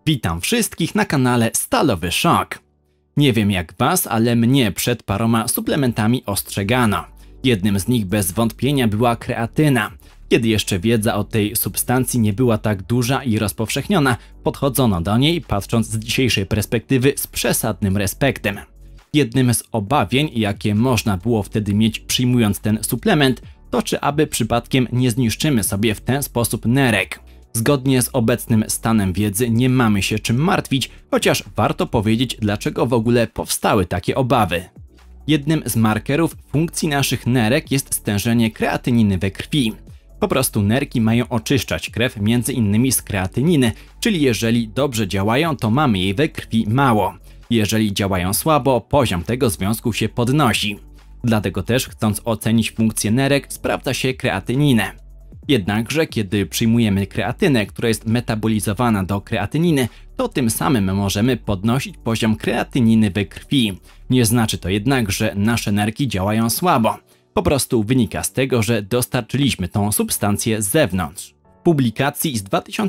Witam wszystkich na kanale Stalowy Szok. Nie wiem jak was, ale mnie przed paroma suplementami ostrzegano. Jednym z nich bez wątpienia była kreatyna. Kiedy jeszcze wiedza o tej substancji nie była tak duża i rozpowszechniona, podchodzono do niej, patrząc z dzisiejszej perspektywy, z przesadnym respektem. Jednym z obawień, jakie można było wtedy mieć przyjmując ten suplement, to czy aby przypadkiem nie zniszczymy sobie w ten sposób nerek. Zgodnie z obecnym stanem wiedzy nie mamy się czym martwić, chociaż warto powiedzieć, dlaczego w ogóle powstały takie obawy. Jednym z markerów funkcji naszych nerek jest stężenie kreatyniny we krwi. Po prostu nerki mają oczyszczać krew m.in. z kreatyniny, czyli jeżeli dobrze działają, to mamy jej we krwi mało. Jeżeli działają słabo, poziom tego związku się podnosi. Dlatego też, chcąc ocenić funkcję nerek, sprawdza się kreatyninę. Jednakże, kiedy przyjmujemy kreatynę, która jest metabolizowana do kreatyniny, to tym samym możemy podnosić poziom kreatyniny we krwi. Nie znaczy to jednak, że nasze nerki działają słabo. Po prostu wynika z tego, że dostarczyliśmy tą substancję z zewnątrz. W publikacji z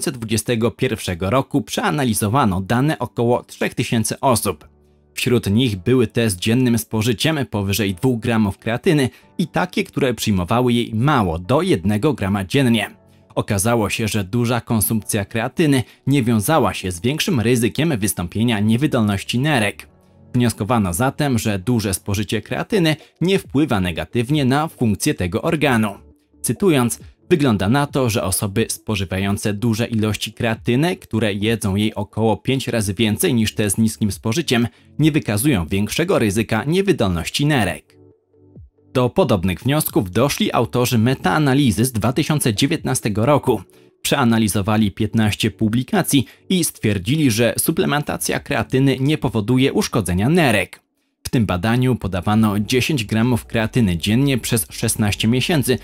2021 roku przeanalizowano dane około 3000 osób. Wśród nich były te z dziennym spożyciem powyżej 2 gramów kreatyny i takie, które przyjmowały jej mało, do 1 grama dziennie. Okazało się, że duża konsumpcja kreatyny nie wiązała się z większym ryzykiem wystąpienia niewydolności nerek. Wnioskowano zatem, że duże spożycie kreatyny nie wpływa negatywnie na funkcję tego organu. Cytując, wygląda na to, że osoby spożywające duże ilości kreatyny, które jedzą jej około 5 razy więcej niż te z niskim spożyciem, nie wykazują większego ryzyka niewydolności nerek. Do podobnych wniosków doszli autorzy metaanalizy z 2019 roku. Przeanalizowali 15 publikacji i stwierdzili, że suplementacja kreatyny nie powoduje uszkodzenia nerek. W tym badaniu podawano 10 gramów kreatyny dziennie przez 16 miesięcy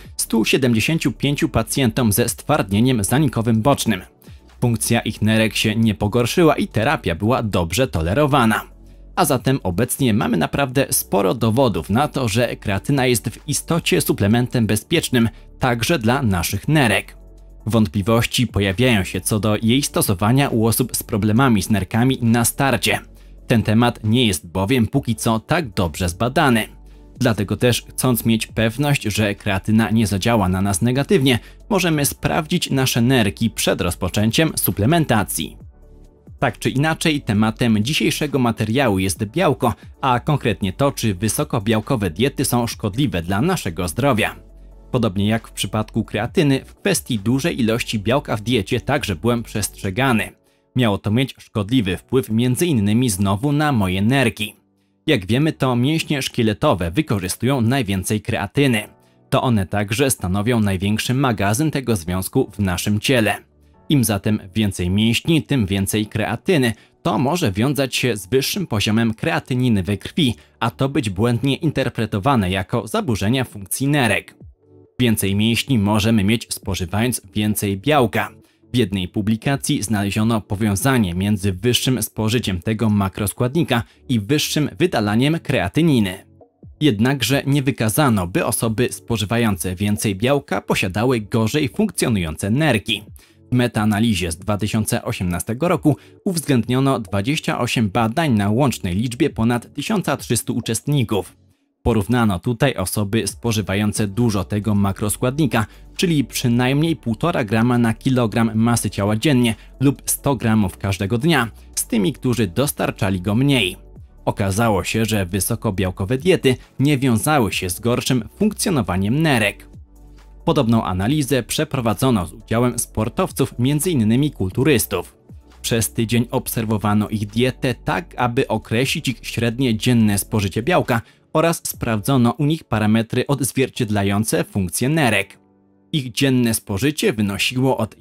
175 pacjentom ze stwardnieniem zanikowym bocznym. Funkcja ich nerek się nie pogorszyła i terapia była dobrze tolerowana. A zatem obecnie mamy naprawdę sporo dowodów na to, że kreatyna jest w istocie suplementem bezpiecznym także dla naszych nerek. Wątpliwości pojawiają się co do jej stosowania u osób z problemami z nerkami na starcie. Ten temat nie jest bowiem póki co tak dobrze zbadany. Dlatego też, chcąc mieć pewność, że kreatyna nie zadziała na nas negatywnie, możemy sprawdzić nasze nerki przed rozpoczęciem suplementacji. Tak czy inaczej, tematem dzisiejszego materiału jest białko, a konkretnie to, czy wysokobiałkowe diety są szkodliwe dla naszego zdrowia. Podobnie jak w przypadku kreatyny, w kwestii dużej ilości białka w diecie także byłem przestrzegany. Miało to mieć szkodliwy wpływ m.in. znowu na moje nerki. Jak wiemy, to mięśnie szkieletowe wykorzystują najwięcej kreatyny. To one także stanowią największy magazyn tego związku w naszym ciele. Im zatem więcej mięśni, tym więcej kreatyny. To może wiązać się z wyższym poziomem kreatyniny we krwi, a to być błędnie interpretowane jako zaburzenia funkcji nerek. Więcej mięśni możemy mieć spożywając więcej białka. W jednej publikacji znaleziono powiązanie między wyższym spożyciem tego makroskładnika i wyższym wydalaniem kreatyniny. Jednakże nie wykazano, by osoby spożywające więcej białka posiadały gorzej funkcjonujące nerki. W metaanalizie z 2018 roku uwzględniono 28 badań na łącznej liczbie ponad 1300 uczestników. Porównano tutaj osoby spożywające dużo tego makroskładnika, czyli przynajmniej 1,5 grama na kilogram masy ciała dziennie lub 100 gramów każdego dnia, z tymi, którzy dostarczali go mniej. Okazało się, że wysokobiałkowe diety nie wiązały się z gorszym funkcjonowaniem nerek. Podobną analizę przeprowadzono z udziałem sportowców, m.in. kulturystów. Przez tydzień obserwowano ich dietę tak, aby określić ich średnie dzienne spożycie białka oraz sprawdzono u nich parametry odzwierciedlające funkcję nerek. Ich dzienne spożycie wynosiło od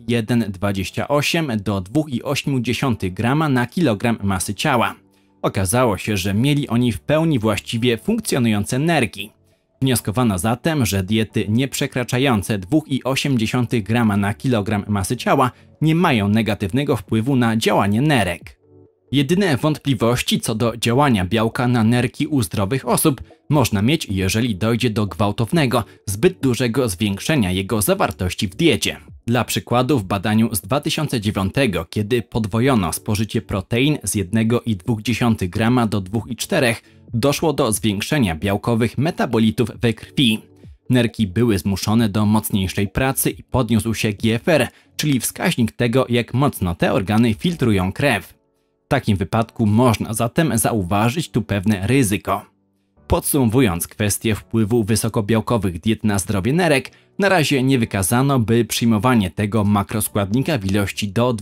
1,28 do 2,8 grama na kilogram masy ciała. Okazało się, że mieli oni w pełni właściwie funkcjonujące nerki. Wnioskowano zatem, że diety nie przekraczające 2,8 grama na kilogram masy ciała nie mają negatywnego wpływu na działanie nerek. Jedyne wątpliwości co do działania białka na nerki u zdrowych osób można mieć, jeżeli dojdzie do gwałtownego, zbyt dużego zwiększenia jego zawartości w diecie. Dla przykładu w badaniu z 2009, kiedy podwojono spożycie protein z 1,2 grama do 2,4, doszło do zwiększenia białkowych metabolitów we krwi. Nerki były zmuszone do mocniejszej pracy i podniósł się GFR, czyli wskaźnik tego, jak mocno te organy filtrują krew. W takim wypadku można zatem zauważyć tu pewne ryzyko. Podsumowując kwestię wpływu wysokobiałkowych diet na zdrowie nerek, na razie nie wykazano, by przyjmowanie tego makroskładnika w ilości do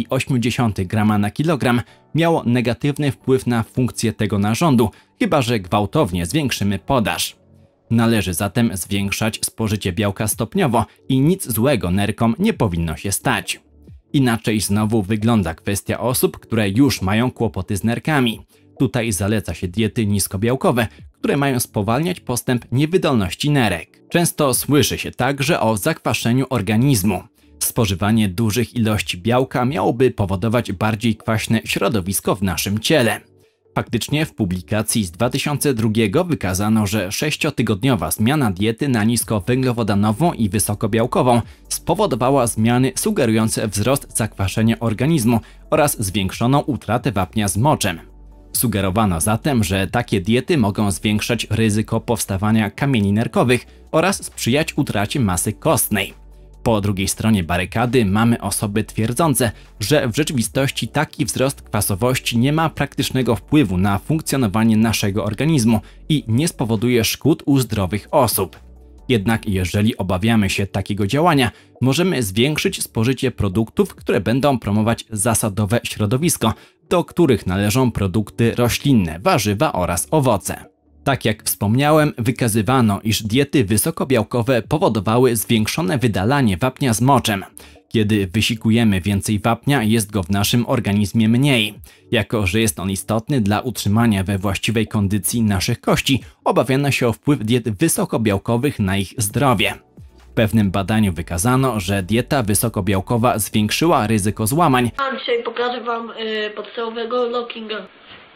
2,8 grama na kilogram miało negatywny wpływ na funkcję tego narządu, chyba że gwałtownie zwiększymy podaż. Należy zatem zwiększać spożycie białka stopniowo i nic złego nerkom nie powinno się stać. Inaczej znowu wygląda kwestia osób, które już mają kłopoty z nerkami. Tutaj zaleca się diety niskobiałkowe, które mają spowalniać postęp niewydolności nerek. Często słyszy się także o zakwaszeniu organizmu. Spożywanie dużych ilości białka miałoby powodować bardziej kwaśne środowisko w naszym ciele. Faktycznie w publikacji z 2002 wykazano, że 6-tygodniowa zmiana diety na niskowęglowodanową i wysokobiałkową spowodowała zmiany sugerujące wzrost zakwaszenia organizmu oraz zwiększoną utratę wapnia z moczem. Sugerowano zatem, że takie diety mogą zwiększać ryzyko powstawania kamieni nerkowych oraz sprzyjać utracie masy kostnej. Po drugiej stronie barykady mamy osoby twierdzące, że w rzeczywistości taki wzrost kwasowości nie ma praktycznego wpływu na funkcjonowanie naszego organizmu i nie spowoduje szkód u zdrowych osób. Jednak jeżeli obawiamy się takiego działania, możemy zwiększyć spożycie produktów, które będą promować zasadowe środowisko, do których należą produkty roślinne, warzywa oraz owoce. Tak jak wspomniałem, wykazywano, iż diety wysokobiałkowe powodowały zwiększone wydalanie wapnia z moczem. Kiedy wysikujemy więcej wapnia, jest go w naszym organizmie mniej. Jako że jest on istotny dla utrzymania we właściwej kondycji naszych kości, obawiano się o wpływ diet wysokobiałkowych na ich zdrowie. W pewnym badaniu wykazano, że dieta wysokobiałkowa zwiększyła ryzyko złamań. A dzisiaj pokażę wam podstawowego lockinga.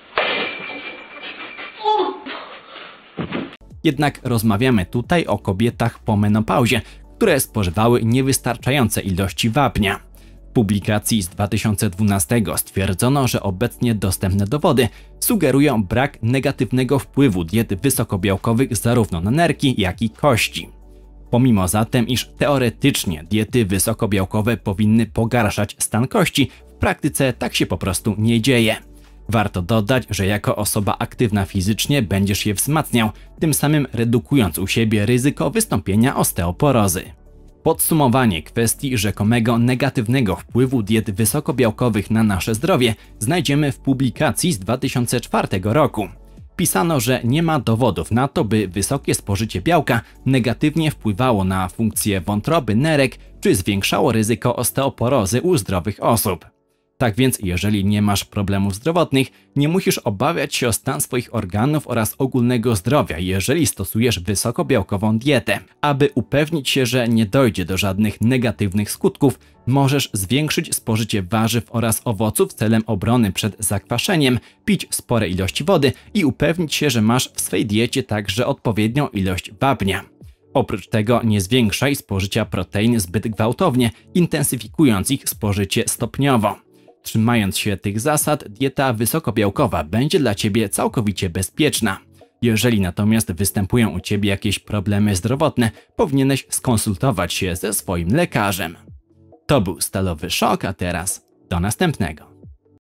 Jednak rozmawiamy tutaj o kobietach po menopauzie, które spożywały niewystarczające ilości wapnia. W publikacji z 2012 stwierdzono, że obecnie dostępne dowody sugerują brak negatywnego wpływu diet wysokobiałkowych zarówno na nerki, jak i kości. Pomimo zatem, iż teoretycznie diety wysokobiałkowe powinny pogarszać stan kości, w praktyce tak się po prostu nie dzieje. Warto dodać, że jako osoba aktywna fizycznie będziesz je wzmacniał, tym samym redukując u siebie ryzyko wystąpienia osteoporozy. Podsumowanie kwestii rzekomego negatywnego wpływu diet wysokobiałkowych na nasze zdrowie znajdziemy w publikacji z 2004 roku. Pisano, że nie ma dowodów na to, by wysokie spożycie białka negatywnie wpływało na funkcję wątroby, nerek czy zwiększało ryzyko osteoporozy u zdrowych osób. Tak więc, jeżeli nie masz problemów zdrowotnych, nie musisz obawiać się o stan swoich organów oraz ogólnego zdrowia, jeżeli stosujesz wysokobiałkową dietę. Aby upewnić się, że nie dojdzie do żadnych negatywnych skutków, możesz zwiększyć spożycie warzyw oraz owoców celem obrony przed zakwaszeniem, pić spore ilości wody i upewnić się, że masz w swej diecie także odpowiednią ilość wapnia. Oprócz tego nie zwiększaj spożycia protein zbyt gwałtownie, intensyfikując ich spożycie stopniowo. Trzymając się tych zasad, dieta wysokobiałkowa będzie dla Ciebie całkowicie bezpieczna. Jeżeli natomiast występują u Ciebie jakieś problemy zdrowotne, powinieneś skonsultować się ze swoim lekarzem. To był Stalowy Szok, a teraz do następnego.